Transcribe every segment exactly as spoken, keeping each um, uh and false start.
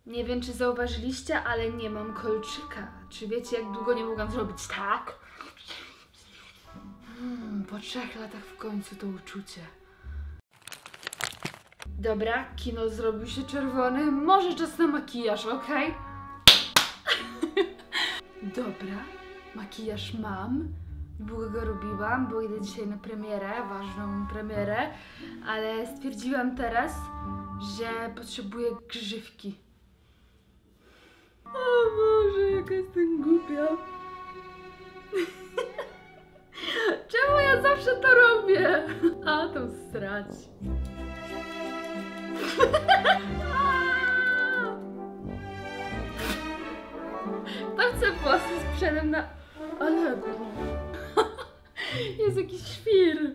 Nie wiem, czy zauważyliście, ale nie mam kolczyka. Czy wiecie, jak długo nie mogłam zrobić tak? Hmm, po trzech latach w końcu to uczucie. Dobra, kino zrobił się czerwony. Może czas na makijaż, okej? Dobra, makijaż mam. Długo go robiłam, bo idę dzisiaj na premierę, ważną premierę, ale stwierdziłam teraz, że potrzebuję grzywki. O Boże, jaka jestem głupia. Czemu ja zawsze to robię? A, to srać. To chcę włosy z przodem na Allegro. Jest jakiś świr.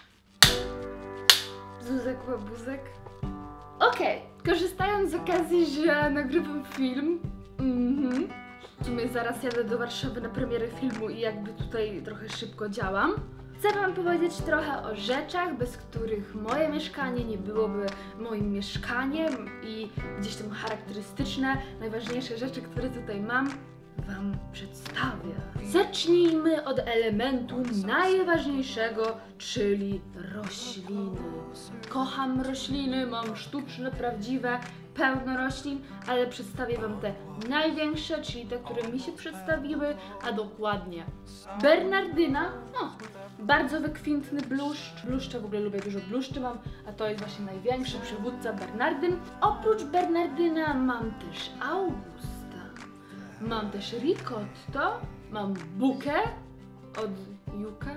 Zuzek, łabuzek. Okej, okay. Korzystając z okazji, że nagrywam film, mhm. W sumie zaraz jadę do Warszawy na premierę filmu i jakby tutaj trochę szybko działam. Chcę wam powiedzieć trochę o rzeczach, bez których moje mieszkanie nie byłoby moim mieszkaniem i gdzieś tam charakterystyczne, najważniejsze rzeczy, które tutaj mam, wam przedstawię. Zacznijmy od elementu najważniejszego, czyli rośliny. Kocham rośliny, mam sztuczne, prawdziwe, pełno roślin, ale przedstawię wam te największe, czyli te, które mi się przedstawiły, a dokładnie Bernardyna, no, bardzo wykwintny bluszcz. Bluszcze w ogóle lubię, dużo bluszczy mam, a to jest właśnie największy przywódca Bernardyn. Oprócz Bernardyna mam też Augusta. Mam też Ricotto, mam Bukę od Juka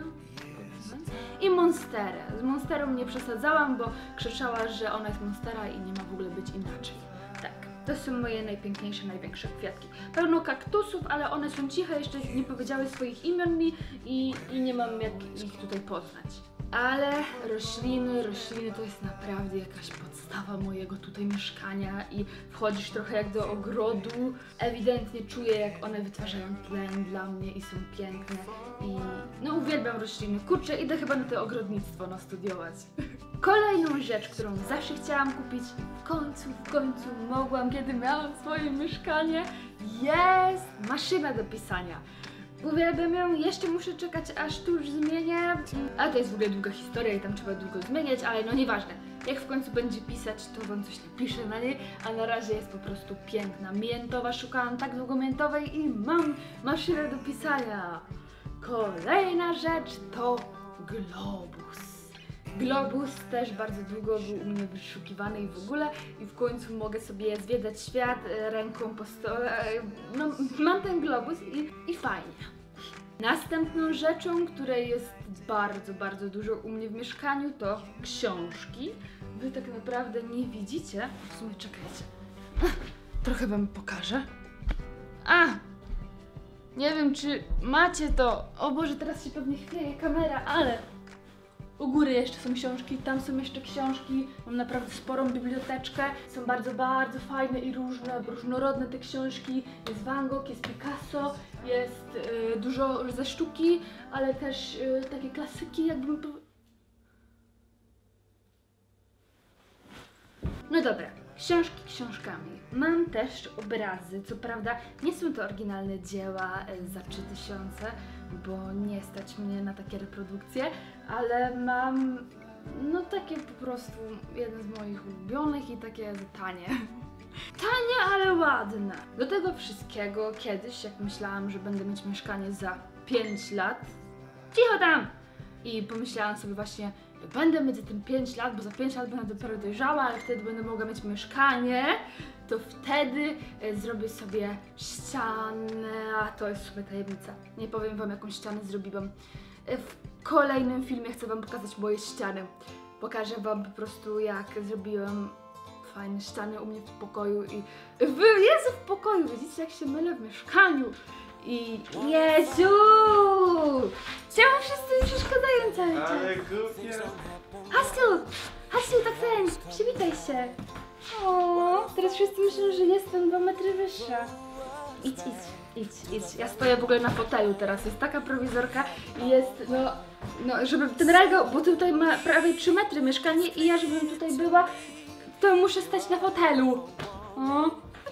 i Monsterę. Z Monsterą nie przesadzałam, bo krzyczała, że ona jest Monstera i nie ma w ogóle być inaczej. Tak, to są moje najpiękniejsze, największe kwiatki. Pełno kaktusów, ale one są ciche, jeszcze nie powiedziały swoich imion mi i, i nie mam jak ich tutaj poznać. Ale rośliny, rośliny to jest naprawdę jakaś podstawa mojego tutaj mieszkania i wchodzisz trochę jak do ogrodu. Ewidentnie czuję, jak one wytwarzają tlen dla mnie i są piękne i no uwielbiam rośliny. Kurczę, idę chyba na to ogrodnictwo no, studiować. Kolejną rzecz, którą zawsze chciałam kupić, w końcu, w końcu mogłam, kiedy miałam swoje mieszkanie, jest maszyna do pisania. Uwielbiam ją, jeszcze muszę czekać, aż tu już zmienię, a to jest w ogóle długa historia i tam trzeba długo zmieniać, ale no nieważne. Jak w końcu będzie pisać, to wam coś napiszę na niej, a na razie jest po prostu piękna. Miętowa, szukałam tak długo miętowej i mam maszynę do pisania. Kolejna rzecz to globus. Globus też bardzo długo był u mnie wyszukiwany i w ogóle i w końcu mogę sobie zwiedzać świat ręką po stole. No, mam ten globus i, i fajnie. Następną rzeczą, której jest bardzo, bardzo dużo u mnie w mieszkaniu, to książki. Wy tak naprawdę nie widzicie. W sumie czekajcie. Trochę wam pokażę. A! Nie wiem, czy macie to. O Boże, teraz się pewnie chwieje kamera, ale u góry jeszcze są książki, tam są jeszcze książki, mam naprawdę sporą biblioteczkę, są bardzo, bardzo fajne i różne, różnorodne te książki, jest Van Gogh, jest Picasso, jest y, dużo ze sztuki, ale też y, takie klasyki jakbym powiedziała. No dobra, książki książkami. Mam też obrazy, co prawda nie są to oryginalne dzieła y, za trzy tysiące, bo nie stać mnie na takie reprodukcje, ale mam no takie po prostu jeden z moich ulubionych i takie tanie. Tanie, ale ładne. Do tego wszystkiego kiedyś, jak myślałam, że będę mieć mieszkanie za pięć lat, cicho tam! I pomyślałam sobie właśnie, jak będę mieć za tym pięć lat, bo za pięć lat będę dopiero dojrzała, ale wtedy będę mogła mieć mieszkanie, to wtedy e, zrobię sobie ścianę, a to jest sobie tajemnica. Nie powiem wam, jaką ścianę zrobiłam. E, w kolejnym filmie chcę wam pokazać moje ściany. Pokażę wam po prostu, jak zrobiłam fajne ściany u mnie w pokoju i... W, Jezu, w pokoju! Widzicie, jak się mylę w mieszkaniu? I... Jezu! Czemu wszyscy mi przeszkadzają cały czas? Ale głupie! Hasiu! Hasiu, tak ten! Przywitaj się! O, teraz wszyscy myślą, że jestem dwa metry wyższa. Idź, idź, idź, idź. Ja stoję w ogóle na fotelu teraz, jest taka prowizorka i jest, no, no, żeby ten regał, bo tutaj ma prawie trzy metry mieszkanie i ja, żebym tutaj była, to muszę stać na fotelu. O, a teraz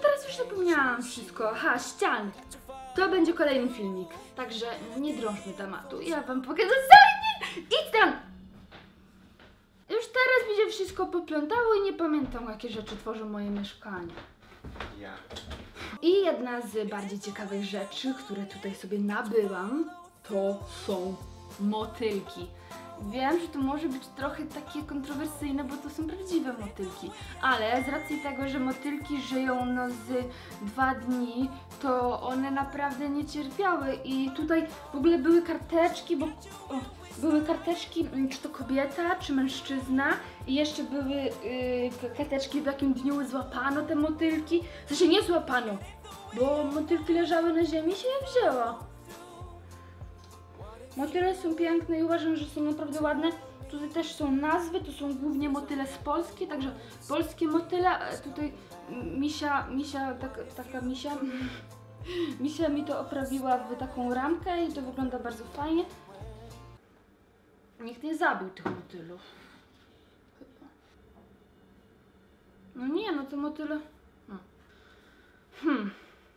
zapomniałam wszystko. Aha, ścian. To będzie kolejny filmik, także nie drążmy tematu. Ja wam pokażę cały. Idź tam! Już teraz mi się wszystko poplątało i nie pamiętam, jakie rzeczy tworzą moje mieszkanie. Ja. I jedna z bardziej ciekawych rzeczy, które tutaj sobie nabyłam, to są motylki. Wiem, że to może być trochę takie kontrowersyjne, bo to są prawdziwe motylki, ale z racji tego, że motylki żyją no z dwa dni, to one naprawdę nie cierpiały i tutaj w ogóle były karteczki, bo o, były karteczki, czy to kobieta, czy mężczyzna i jeszcze były yy, karteczki, w jakim dniu złapano te motylki. W sensie nie złapano, bo motylki leżały na ziemi i się je wzięło. Motyle są piękne i uważam, że są naprawdę ładne. Tutaj też są nazwy, to są głównie motyle z Polski, także polskie motyle. Tutaj misia, misia, tak, taka misia, misia mi to oprawiła w taką ramkę i to wygląda bardzo fajnie. Nikt nie zabił tych motylów. No nie, no to motyle... Hmm.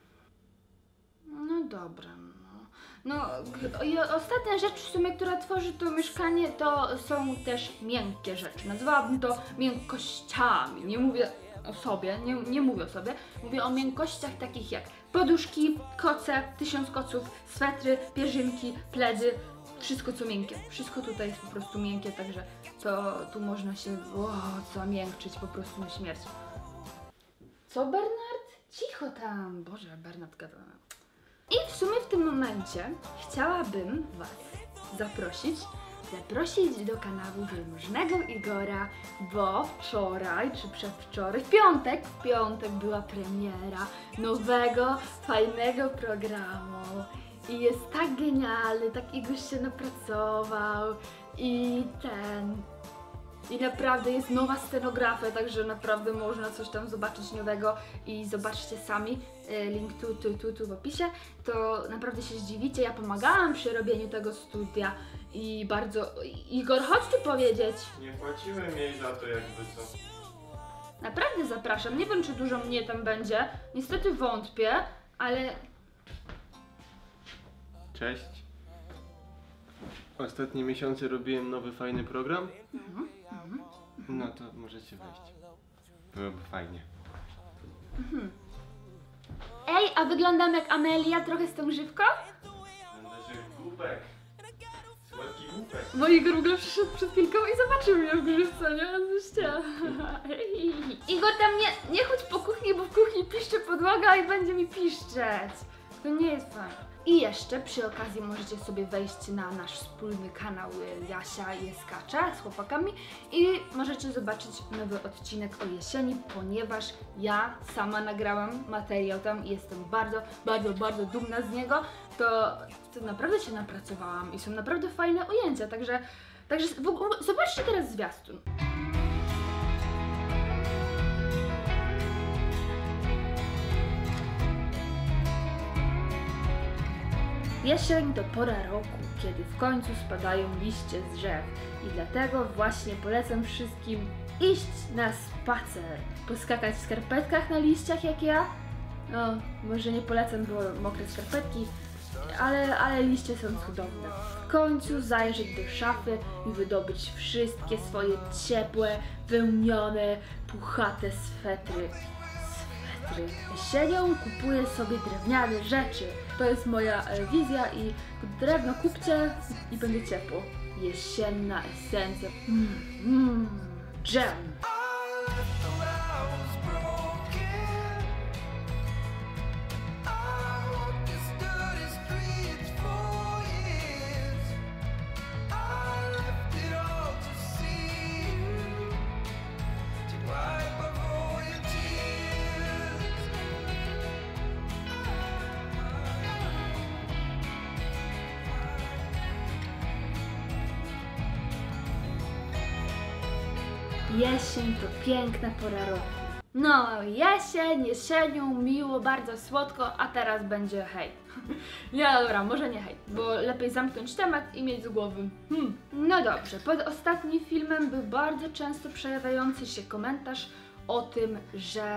No dobra. No i ostatnia rzecz w sumie, która tworzy to mieszkanie, to są też miękkie rzeczy. Nazwałabym to miękkościami. Nie mówię o sobie, nie, nie mówię o sobie. Mówię o miękkościach takich jak poduszki, koce, tysiąc koców, swetry, pierzynki, pledy. Wszystko co miękkie. Wszystko tutaj jest po prostu miękkie, także to tu można się wow, zamiękczyć po prostu na śmierć. Co, Bernard? Cicho tam. Boże, Bernard gada. I w sumie w tym momencie chciałabym was zaprosić, zaprosić do kanału Wielmożnego Igora, bo wczoraj czy przedwczoraj, w piątek, w piątek była premiera nowego, fajnego programu i jest tak genialny, tak Iguś się napracował i ten... I naprawdę jest nowa scenografia, także naprawdę można coś tam zobaczyć nowego i zobaczcie sami, link tu, tu, tu, tu w opisie, to naprawdę się zdziwicie, ja pomagałam przy robieniu tego studia i bardzo... Igor, chodź tu powiedzieć! Nie płaciłem jej za to jakby co. Naprawdę zapraszam, nie wiem czy dużo mnie tam będzie, niestety wątpię, ale... Cześć. Ostatnie miesiące robiłem nowy fajny program. Mhm. No to możecie wejść. Byłoby fajnie. Mhm. Ej, a wyglądam jak Amelia trochę z tą grzywką? Wyglądasz jak głupek. Słodki głupek. Bo Igor w ogóle przyszedł przed chwilką i zobaczył mnie w grzywce, nie? Zresztą. Igor tam nie, nie chodź po kuchni, bo w kuchni piszczy podłoga i będzie mi piszczeć. To nie jest fajne. I jeszcze przy okazji możecie sobie wejść na nasz wspólny kanał Jasia i Skacza z chłopakami i możecie zobaczyć nowy odcinek o jesieni, ponieważ ja sama nagrałam materiał tam i jestem bardzo, bardzo, bardzo dumna z niego. To, to naprawdę się napracowałam i są naprawdę fajne ujęcia, także, także w ogóle, zobaczcie teraz zwiastun. Jesień to pora roku, kiedy w końcu spadają liście z drzew i dlatego właśnie polecam wszystkim iść na spacer, poskakać w skarpetkach na liściach jak ja. No, może nie polecam, bo mokre skarpetki, ale, ale liście są cudowne. W końcu zajrzeć do szafy i wydobyć wszystkie swoje ciepłe, wełnione, puchate swetry. Jesienią kupuję sobie drewniane rzeczy. To jest moja e, wizja i drewno kupcie i będzie ciepło. Jesienna esencja. Mm, mm, dżem. Jesień to piękna pora roku. No, jesień, jesienią, miło, bardzo słodko, a teraz będzie hej. Nie, dobra, może nie hej, bo lepiej zamknąć temat i mieć z głowy. Hmm. No dobrze, pod ostatnim filmem był bardzo często przejawiający się komentarz o tym, że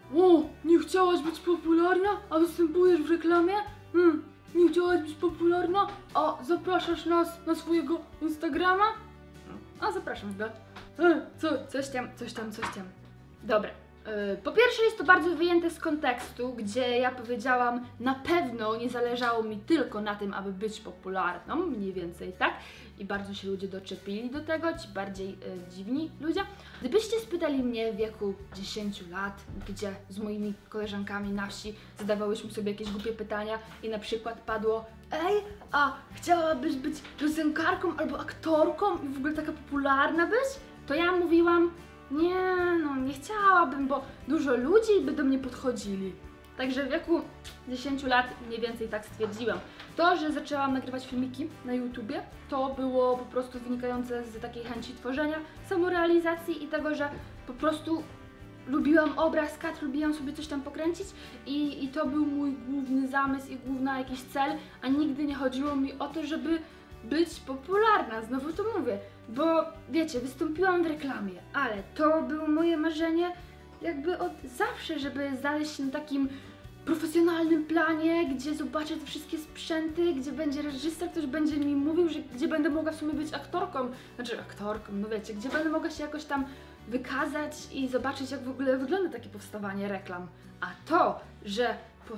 O, nie chciałaś być popularna, a występujesz w reklamie? Hmm, nie chciałaś być popularna, a zapraszasz nas na swojego Instagrama? A zapraszam go. E, co, coś tam, coś tam, coś tam. Dobra. Yy, po pierwsze jest to bardzo wyjęte z kontekstu, gdzie ja powiedziałam, na pewno nie zależało mi tylko na tym, aby być popularną, mniej więcej, tak? I bardzo się ludzie doczepili do tego, ci bardziej yy, dziwni ludzie. Gdybyście spytali mnie w wieku dziesięciu lat, gdzie z moimi koleżankami na wsi zadawałyśmy sobie jakieś głupie pytania i na przykład padło: ej, a chciałabyś być piosenkarką albo aktorką i w ogóle taka popularna być? To ja mówiłam: nie, no nie chciałabym, bo dużo ludzi by do mnie podchodzili. Także w wieku dziesięciu lat mniej więcej tak stwierdziłam. To, że zaczęłam nagrywać filmiki na YouTubie, to było po prostu wynikające z takiej chęci tworzenia, samorealizacji i tego, że po prostu lubiłam obraz, kadr, lubiłam sobie coś tam pokręcić i, i to był mój główny zamysł i główny jakiś cel, a nigdy nie chodziło mi o to, żeby być popularna, znowu to mówię, bo wiecie, wystąpiłam w reklamie, ale to było moje marzenie jakby od zawsze, żeby znaleźć się na takim profesjonalnym planie, gdzie zobaczę te wszystkie sprzęty, gdzie będzie reżyser, ktoś będzie mi mówił, że gdzie będę mogła w sumie być aktorką, znaczy aktorką, no wiecie, gdzie będę mogła się jakoś tam wykazać i zobaczyć, jak w ogóle wygląda takie powstawanie reklam. A to, że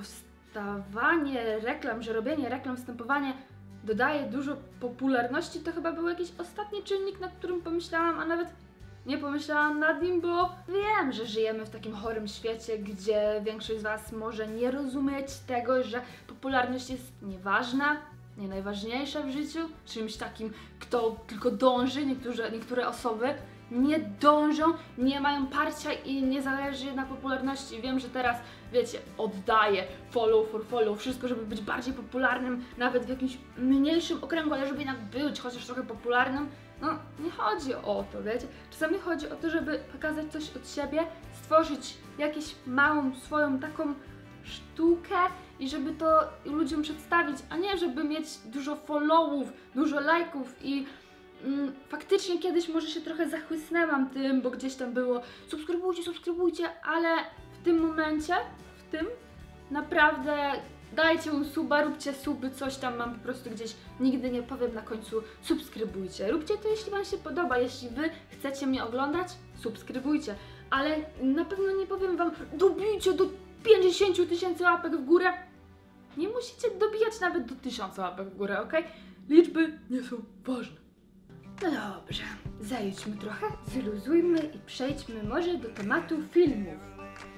powstawanie reklam, że robienie reklam, występowanie dodaje dużo popularności, to chyba był jakiś ostatni czynnik, nad którym pomyślałam, a nawet nie pomyślałam nad nim, bo wiem, że żyjemy w takim chorym świecie, gdzie większość z Was może nie rozumieć tego, że popularność jest nieważna, nie najważniejsza w życiu, czymś takim, kto tylko dąży. Niektóre, niektóre osoby nie dążą, nie mają parcia i nie zależy na popularności. Wiem, że teraz, wiecie, oddaję follow for follow, wszystko, żeby być bardziej popularnym, nawet w jakimś mniejszym okręgu, ale żeby jednak być chociaż trochę popularnym. No, nie chodzi o to, wiecie. Czasami chodzi o to, żeby pokazać coś od siebie, stworzyć jakąś małą swoją taką sztukę i żeby to ludziom przedstawić, a nie żeby mieć dużo followów, dużo lajków i mm, faktycznie kiedyś może się trochę zachłysnęłam tym, bo gdzieś tam było subskrybujcie, subskrybujcie, ale w tym momencie, w tym naprawdę dajcie un suba, róbcie suby, coś tam mam po prostu gdzieś, nigdy nie powiem na końcu subskrybujcie. Róbcie to, jeśli Wam się podoba, jeśli Wy chcecie mnie oglądać, subskrybujcie, ale na pewno nie powiem Wam dobijcie do pięćdziesięciu tysięcy łapek w górę. Nie musicie dobijać nawet do tysiąca łapek w górę, ok? Liczby nie są ważne. No dobrze, zajedźmy trochę, zluzujmy i przejdźmy może do tematu filmów.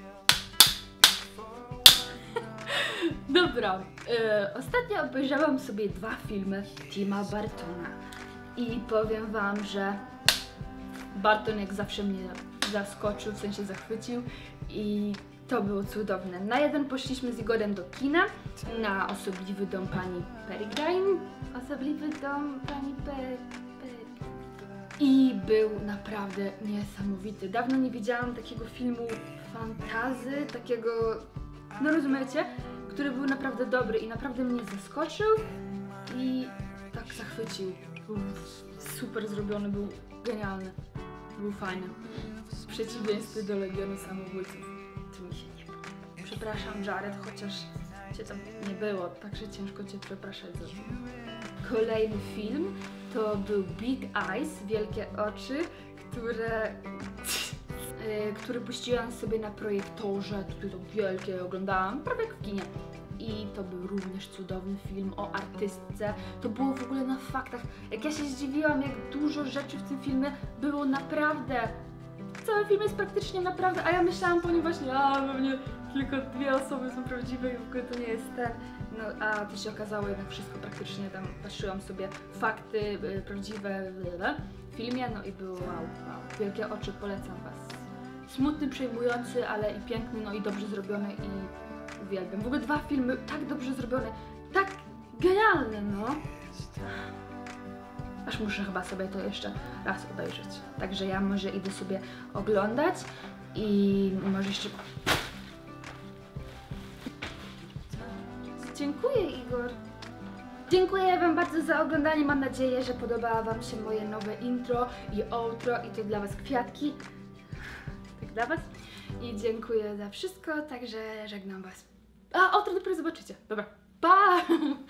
Dobra, e, ostatnio obejrzałam sobie dwa filmy Tima Burtona i powiem Wam, że Burton jak zawsze mnie zaskoczył, w sensie zachwycił i to było cudowne. Na jeden poszliśmy z Igorem do kina, na Osobliwy dom pani Peregrine. Osobliwy dom pani Peregrine. I był naprawdę niesamowity. Dawno nie widziałam takiego filmu fantazy, takiego, no rozumiecie, który był naprawdę dobry i naprawdę mnie zaskoczył i tak zachwycił. Był super zrobiony, był genialny, był fajny. W przeciwieństwie do Legionu Samobójców. To mi się nie podoba. Przepraszam, Jared, chociaż cię tam nie było, także ciężko cię przepraszać za to. Kolejny film to był Big Eyes, Wielkie Oczy, które, yy, który puściłam sobie na projektorze, tutaj to wielkie oglądałam, prawie jak w kinie. I to był również cudowny film o artystce. To było w ogóle na faktach. Jak ja się zdziwiłam, jak dużo rzeczy w tym filmie było naprawdę. Cały film jest praktycznie naprawdę, a ja myślałam po nim właśnie, a pewnie tylko dwie osoby są prawdziwe i w ogóle to nie jest ten. No a to się okazało jednak wszystko praktycznie, tam patrzyłam sobie fakty y, prawdziwe w filmie, no i było wow, wow. Wielkie Oczy, polecam Was. Smutny, przejmujący, ale i piękny, no i dobrze zrobiony i uwielbiam. W ogóle dwa filmy tak dobrze zrobione, tak genialne, no. Aż muszę chyba sobie to jeszcze raz obejrzeć. Także ja może idę sobie oglądać i może jeszcze... Dziękuję, Igor. Dziękuję Wam bardzo za oglądanie. Mam nadzieję, że podoba Wam się moje nowe intro i outro i to dla Was kwiatki. Tak dla Was. i dziękuję za wszystko, także żegnam was. A, o, to dopiero zobaczycie. Dobra, pa!